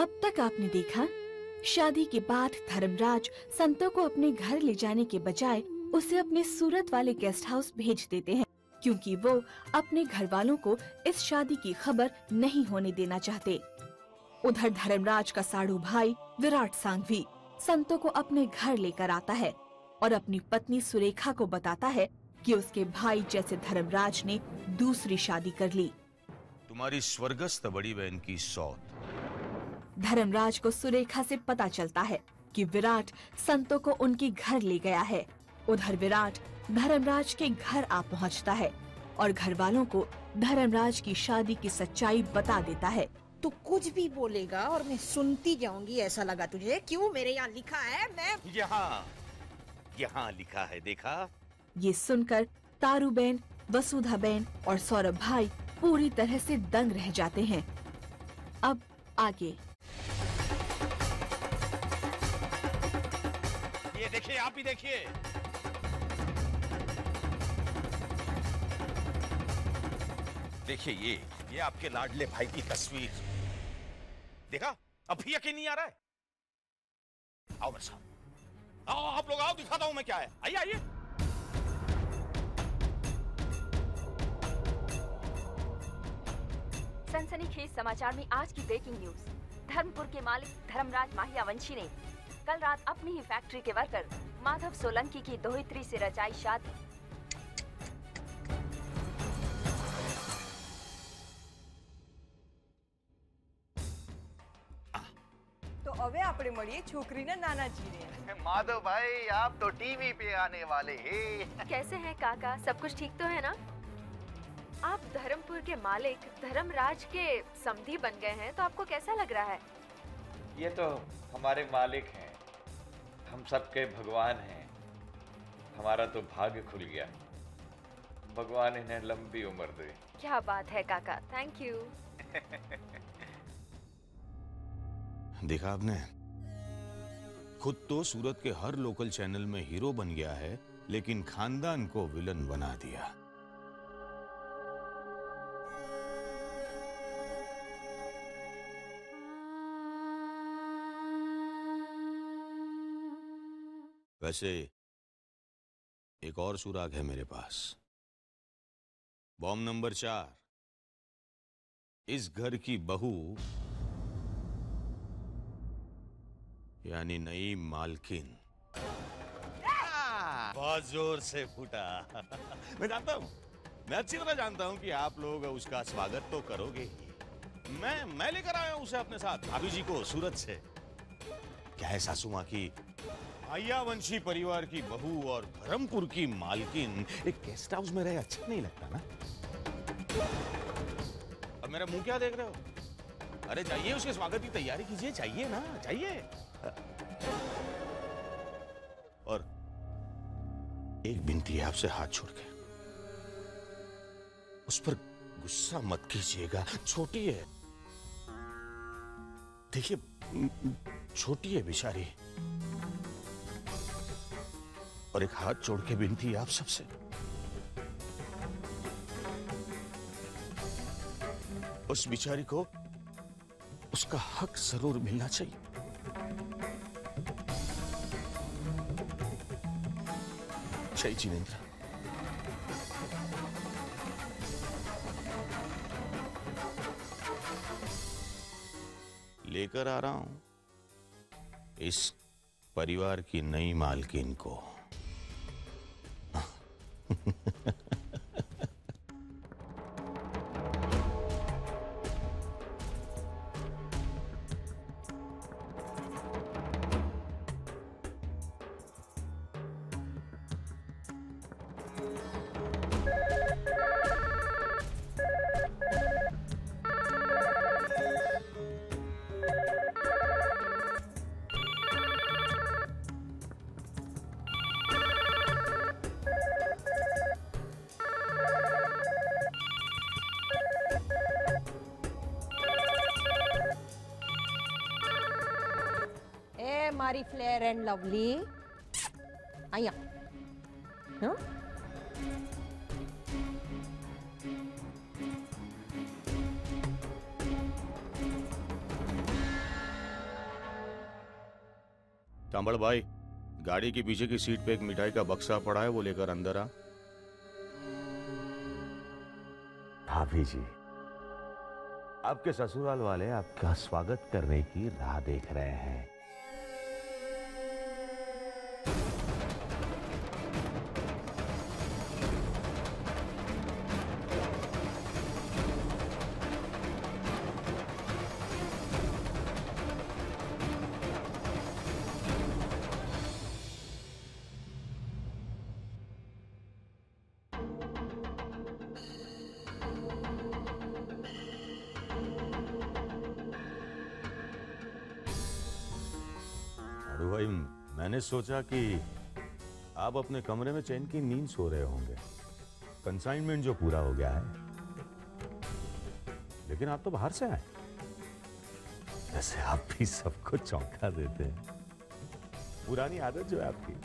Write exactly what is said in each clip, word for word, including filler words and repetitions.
अब तक आपने देखा, शादी के बाद धर्मराज संतों को अपने घर ले जाने के बजाय उसे अपने सूरत वाले गेस्ट हाउस भेज देते हैं, क्योंकि वो अपने घर वालों को इस शादी की खबर नहीं होने देना चाहते। उधर धर्मराज का साड़ू भाई विराट सांघवी संतों को अपने घर लेकर आता है और अपनी पत्नी सुरेखा को बताता है कि उसके भाई जैसे धर्मराज ने दूसरी शादी कर ली। तुम्हारी स्वर्गस्थ बड़ी बहन की सौत। धर्मराज को सुरेखा से पता चलता है कि विराट संतों को उनके घर ले गया है। उधर विराट धर्मराज के घर आ पहुंचता है और घर वालों को धर्मराज की शादी की सच्चाई बता देता है। तू कुछ भी बोलेगा और मैं सुनती जाऊंगी, ऐसा लगा तुझे? क्यों? मेरे यहाँ लिखा है, मैं यहाँ यहाँ लिखा है, देखा? ये सुनकर तारूबेन, वसुधाबेन और सौरभ भाई पूरी तरह से दंग रह जाते हैं। अब आगे। ये देखिए, आप ही देखिए। देखिए ये ये आपके लाडले भाई की तस्वीर। देखा? अब भी यकीन नहीं आ रहा है? आओ मेरे साथ, आओ आप लोग आओ, दिखाता हूं मैं क्या है। आइए आइए। सनसनीखेज समाचार में आज की ब्रेकिंग न्यूज। धर्मपुर के मालिक धर्मराज माहियावंशी ने कल रात अपनी ही फैक्ट्री के वर्कर माधव सोलंकी की दोहित्री से रचाई शादी। तो હવે આપણે મળીએ છોકરીના નાનાજીને। माधव भाई, आप तो टीवी पे आने वाले हैं। कैसे हैं काका? सब कुछ ठीक तो है ना? आप धर्मपुर के मालिक धर्मराज के समधी बन गए हैं, तो आपको कैसा लग रहा है? ये तो हमारे मालिक हैं, हम सबके भगवान हैं। हमारा तो भाग्य खुल गया, भगवान इन्हें लंबी उम्र दे। क्या बात है काका, थैंक यू। देखा आपने, खुद तो सूरत के हर लोकल चैनल में हीरो बन गया है, लेकिन खानदान को विलन बना दिया। वैसे एक और सुराग है मेरे पास। बॉम्ब नंबर चार। इस घर की बहू यानी नई मालकिन। बहुत जोर से फूटा। मैं जानता हूं, मैं अच्छी तरह जानता हूं कि आप लोग उसका स्वागत तो करोगे ही। मैं मैं लेकर आया हूं उसे अपने साथ, भाभी जी को सूरत से। क्या है, सासू माँ की माहियावंशी परिवार की बहू और धर्मपुर की मालकिन एक गेस्ट हाउस में रहे, अच्छा नहीं लगता ना? अब मेरा मुंह क्या देख रहे हो? अरे जाइए, उसके स्वागत की तैयारी कीजिए, चाहिए ना, चाहिए। और एक विनती है आपसे हाथ छोड़ के, उस पर गुस्सा मत कीजिएगा, छोटी है। देखिए छोटी है बेचारी, और एक हाथ जोड़ के विनती है आप सबसे, उस बेचारी को उसका हक जरूर मिलना चाहिए। जय जिनेंद्र। लेकर आ रहा हूं इस परिवार की नई मालकिन को। મારી ફ્લેર એન્ડ લવલી અહીંયા હા सांभल भाई, गाड़ी के पीछे की सीट पे एक मिठाई का बक्सा पड़ा है, वो लेकर अंदर आ। भाभी जी, आपके ससुराल वाले आपका स्वागत करने की राह देख रहे हैं। अरे भाई, मैंने सोचा कि आप अपने कमरे में चैन की नींद सो रहे होंगे, कंसाइनमेंट जो पूरा हो गया है, लेकिन आप तो बाहर से आए। वैसे आप भी सबको चौंका देते हैं, पुरानी आदत जो है आपकी।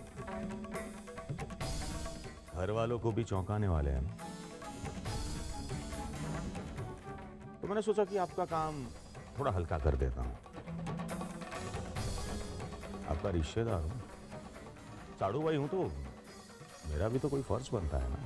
घर वालों को भी चौंकाने वाले हैं ना। तो मैंने सोचा कि आपका काम थोड़ा हल्का कर देता हूं। आपका रिश्तेदार हूं, साड़ू भाई हूं, तो मेरा भी तो कोई फर्ज बनता है ना।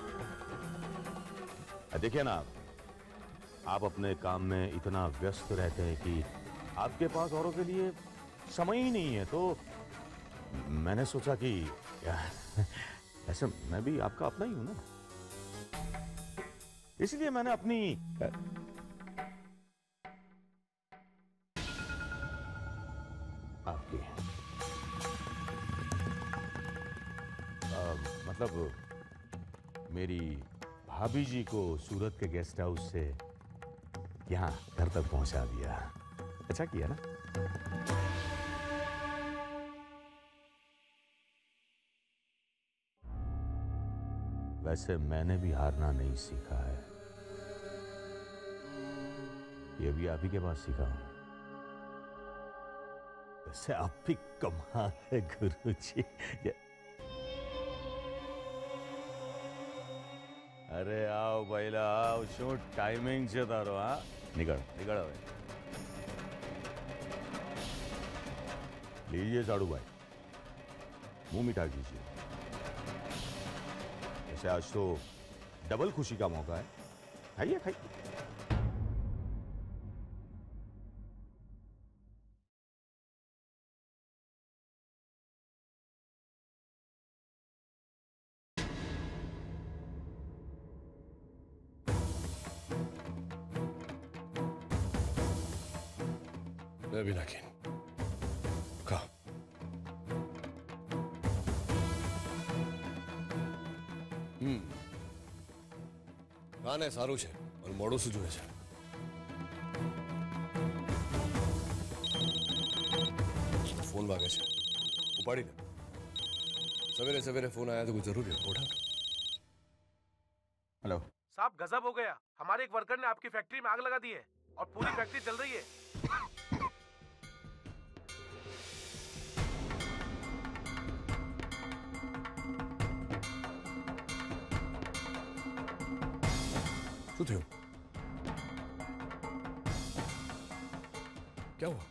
देखिए ना, आप अपने काम में इतना व्यस्त रहते हैं कि आपके पास औरों के लिए समय ही नहीं है। तो मैंने सोचा कि ऐसे मैं भी आपका अपना ही हूं ना, इसलिए मैंने अपनी आपकी आ, मतलब मेरी भाभी जी को सूरत के गेस्ट हाउस से यहां घर तक पहुंचा दिया। अच्छा किया ना। वैसे मैंने भी हारना नहीं सीखा है, ये भी आप ही के पास सीखा हूं। वैसे आप भी कमाल है गुरुजी। अरे आओ बैला आओ, शो टाइमिंग से तारो। हाँ, निकल निकल भाई। लीजिए साड़ू भाई, मुंह मीठा कीजिए। ऐसे आज तो डबल खुशी का मौका है, खाइए खाइए। भी लेकिन कहा हम्म गाने सारू छे और मोड़ू से जुए छे। फोन वागे छे, उपाड़ी ले। सवेरे सवेरे फोन आया तो कुछ जरूरी है, उठा। हेलो साहब, गजब हो गया। हमारे एक वर्कर ने आपकी फैक्ट्री में आग लगा दी है और पूरी फैक्ट्री जल रही है। શું થયું? क्या हुआ?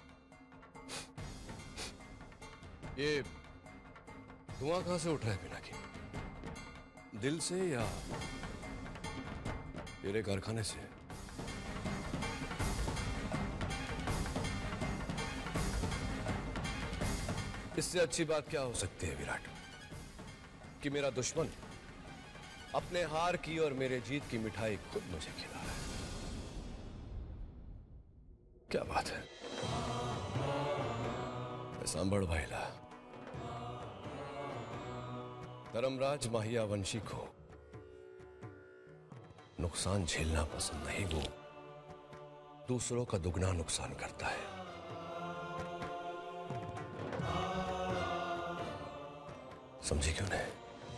ये धुआं कहां से उठ रहा है पिनाकी? दिल से या तेरे कारखाने से? इससे अच्छी बात क्या हो सकती है विराट, कि मेरा दुश्मन अपने हार की और मेरे जीत की मिठाई खुद मुझे खिला रहा है। क्या बात है सांभर भाईला, धर्मराज माहिया वंशी को नुकसान झेलना पसंद नहीं, वो दूसरों का दुगना नुकसान करता है। समझी क्यों नहीं?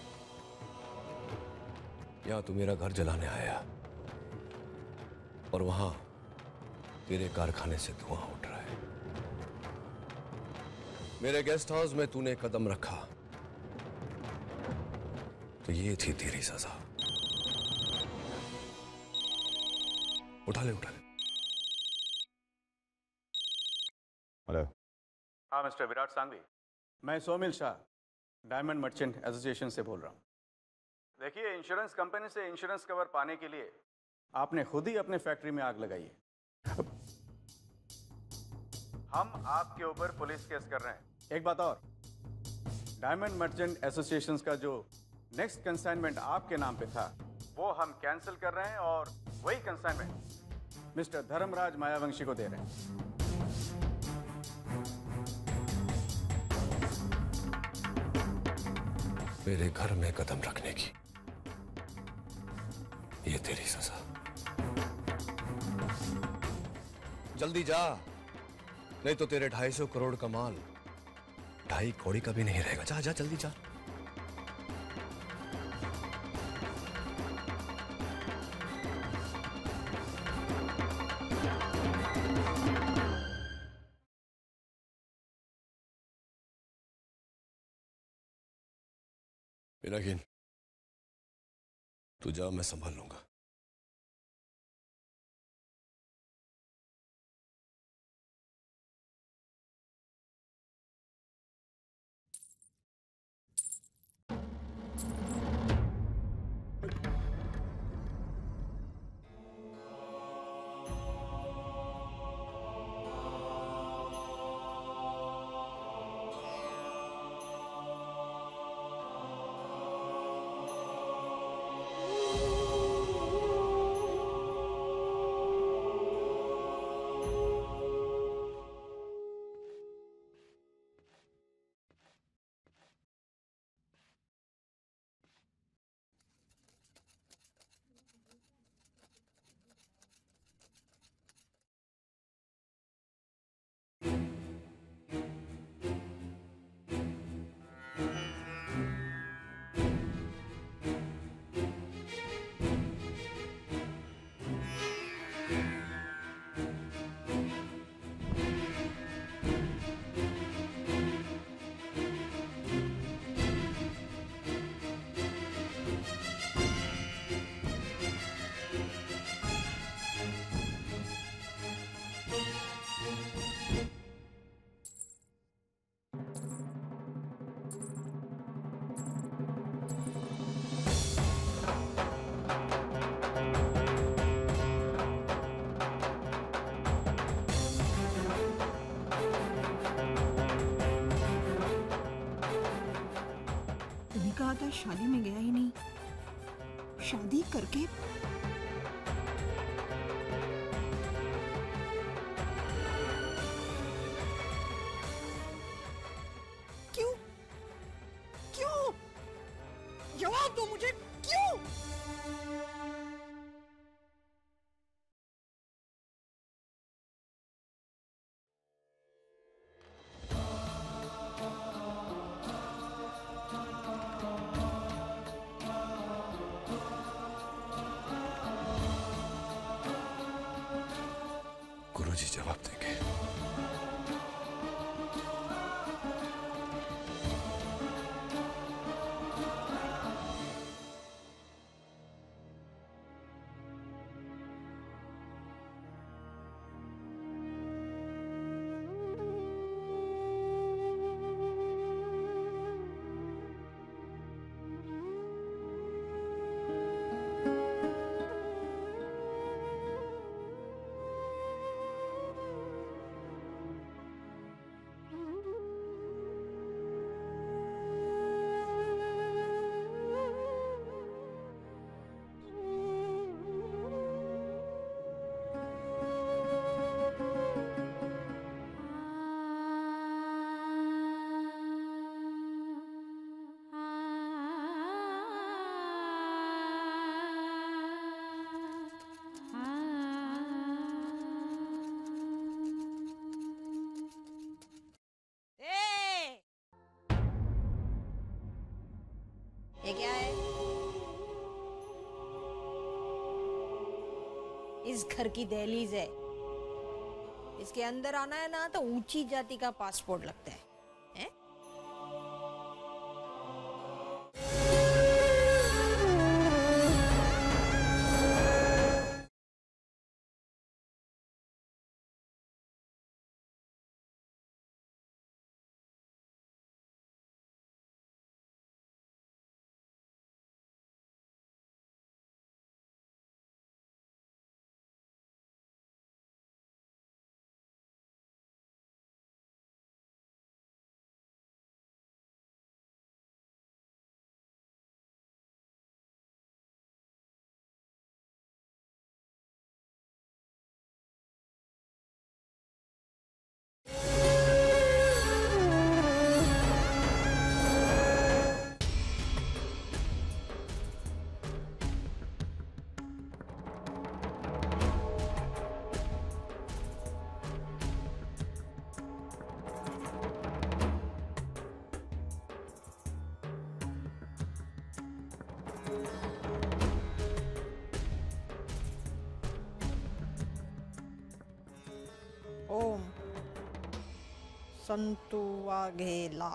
यहां तू मेरा घर जलाने आया और वहां तेरे कारखाने से धुआं उठ रहा है। मेरे गेस्ट हाउस में तूने कदम रखा तो ये थी तेरी सजा। उठा ले उठा ले। हेलो। हाँ मिस्टर विराट सांघवी, मैं Somil Shah diamond merchant association से बोल रहा हूँ। देखिए, इंश्योरेंस कंपनी से इंश्योरेंस कवर पाने के लिए आपने खुद ही अपने फैक्ट्री में आग लगाई है। हम आपके ऊपर पुलिस केस कर रहे हैं। एक बात और, डायमंड मर्चेंट एसोसिएशन का जो नेक्स्ट कंसाइनमेंट आपके नाम पे था वो हम कैंसिल कर रहे हैं और वही कंसाइनमेंट मिस्टर धर्मराज मायावंशी को दे रहे हैं। मेरे घर में कदम रखने की ये तेरी सजा। जल्दी जा, नहीं तो तेरे ढाई सौ करोड़ का माल ढाई कौड़ी का भी नहीं रहेगा। जा जा जल्दी जा। पिनाकिन, तू जा, मैं संभाल लूंगा। कहा था शादी में गया ही नहीं, शादी करके क्यों क्यों जवाब दो मुझे, क्यों? गुरुजी जवाब देंगे। ये क्या है? इस घर की दहलीज है, इसके अंदर आना है ना तो ऊंची जाति का पासपोर्ट लगता है। संतू वाघेला।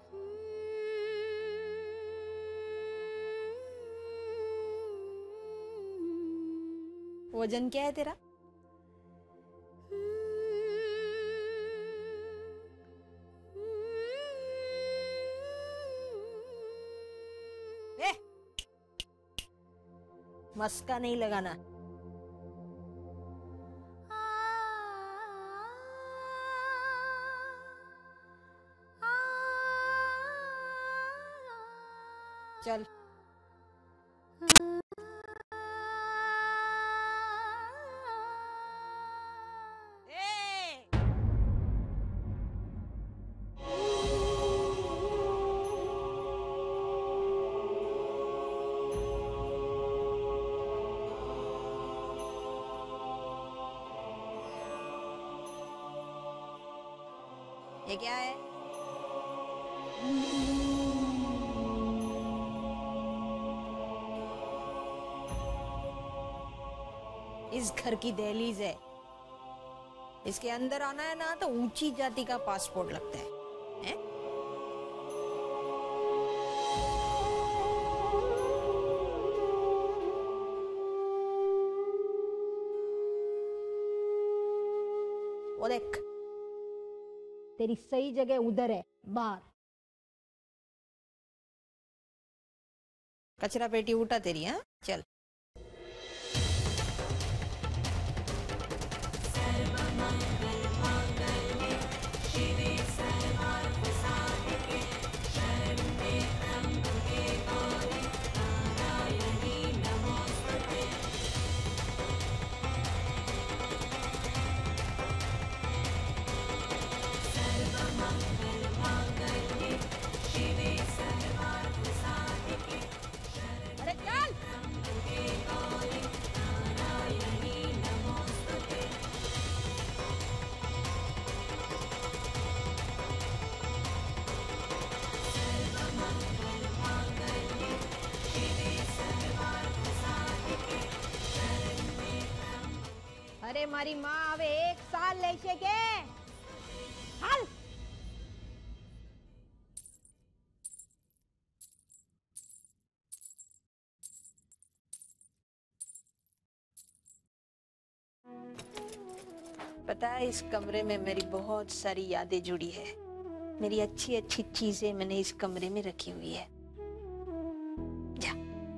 वजन क्या है तेरा? ए, मस्का नहीं लगाना। चल। ये क्या है? इस घर की दहलीज है। इसके अंदर आना है ना तो ऊंची जाति का पासपोर्ट लगता है, हैं? वो देख, तेरी सही जगह उधर है, बाहर। कचरा पेटी उठा तेरी, हाँ? चल। अरे चल। अरे मारी माँ હવે એક સાલ લેશે કે હાલ। पता है इस कमरे में मेरी बहुत सारी यादें जुड़ी है। मेरी अच्छी अच्छी चीजें मैंने इस कमरे में रखी हुई है। जा।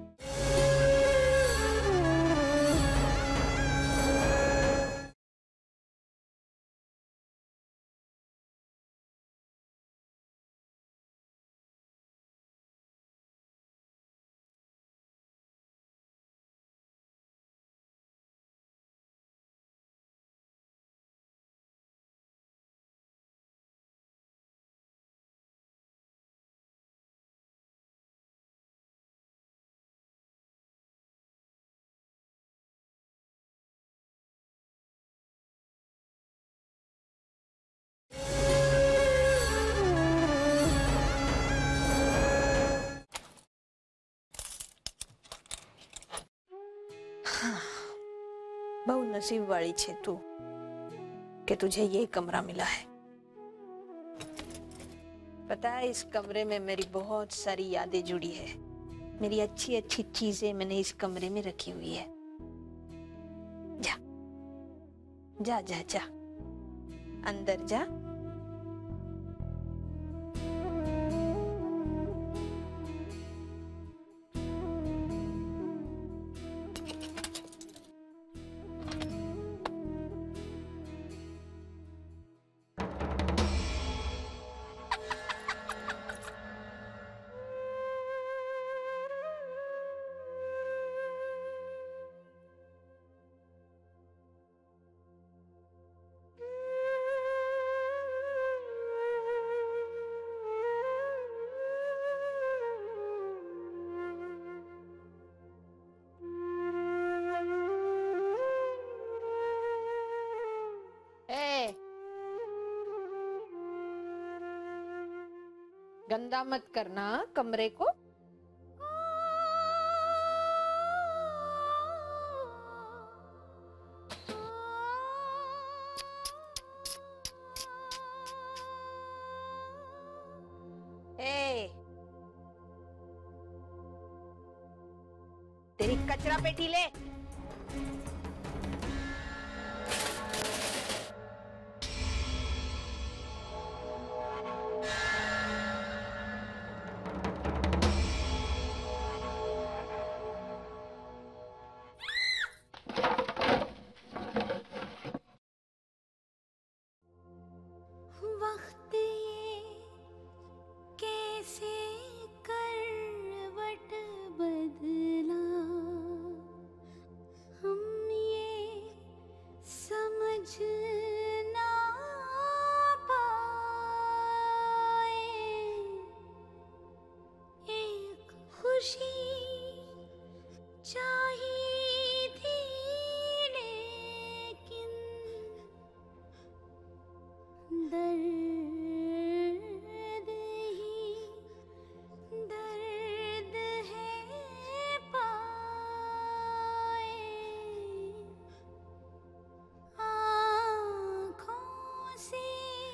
बहु नसीब वाली छे तू कि तुझे ये कमरा मिला है। पता है इस कमरे में मेरी बहुत सारी यादें जुड़ी है। मेरी अच्छी अच्छी चीजें मैंने इस कमरे में रखी हुई है। जा जा जा जा, अंदर जा। गंदा मत करना कमरे को। तेरी कचरा पेटी ले। वक्त ये कैसे करवट बदला, हम ये समझ ना पाए। एक खुशी चाहिए थी लेकिन दर्द ही दर्द है पाए। आँखों से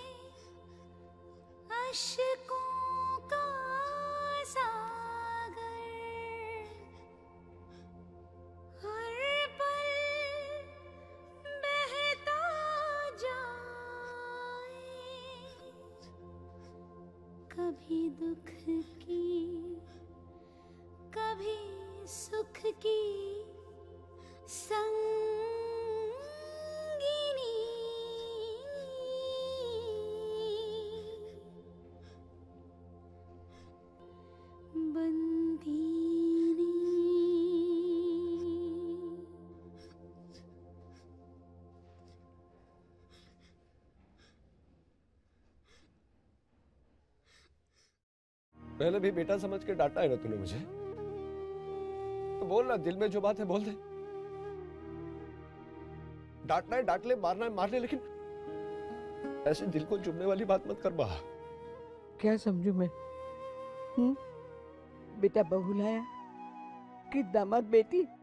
अश्कों का सागर हर पल बहता जाए। कभी दुख की कभी सुख की संगिनी, बंदीनी। पहले भी बेटा समझ के डांटा है ना तूने मुझे, तो बोल ना, दिल में जो बात है बोल दे। डांटना है डांट ले, मारना है मार ले, लेकिन ऐसे दिल को चुभने वाली बात मत कर बा। क्या समझू मैं? हम्म? बेटा बहू लाया कि दामाद बेटी?